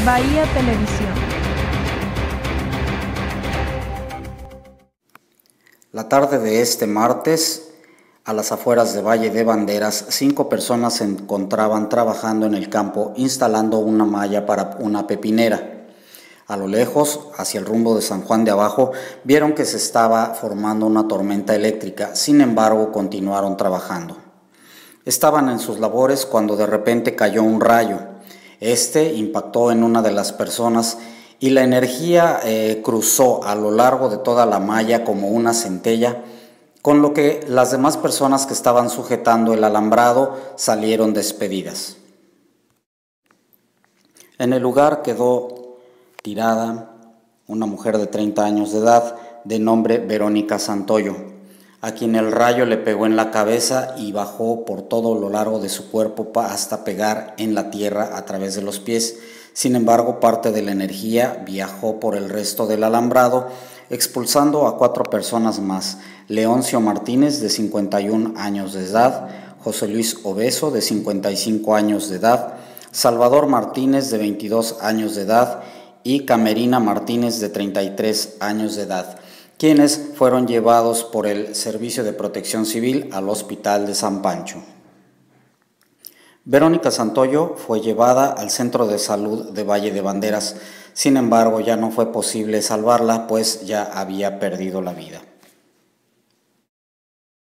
Bahía Televisión. La tarde de este martes, a las afueras de Valle de Banderas, 5 personas se encontraban trabajando en el campo instalando una malla para una pepinera. A lo lejos, hacia el rumbo de San Juan de Abajo, vieron que se estaba formando una tormenta eléctrica, sin embargo continuaron trabajando. Estaban en sus labores cuando de repente cayó un rayo. Este impactó en una de las personas y la energía cruzó a lo largo de toda la malla como una centella, con lo que las demás personas que estaban sujetando el alambrado salieron despedidas. En el lugar quedó tirada una mujer de 30 años de edad, de nombre Verónica Santoyo, a quien el rayo le pegó en la cabeza y bajó por todo lo largo de su cuerpo hasta pegar en la tierra a través de los pies. Sin embargo, parte de la energía viajó por el resto del alambrado, expulsando a 4 personas más: Leoncio Martínez, de 51 años de edad, José Luis Obeso, de 55 años de edad, Salvador Martínez, de 22 años de edad, y Camerina Martínez, de 33 años de edad, quienes fueron llevados por el Servicio de Protección Civil al Hospital de San Pancho. Verónica Santoyo fue llevada al Centro de Salud de Valle de Banderas, sin embargo ya no fue posible salvarla, pues ya había perdido la vida.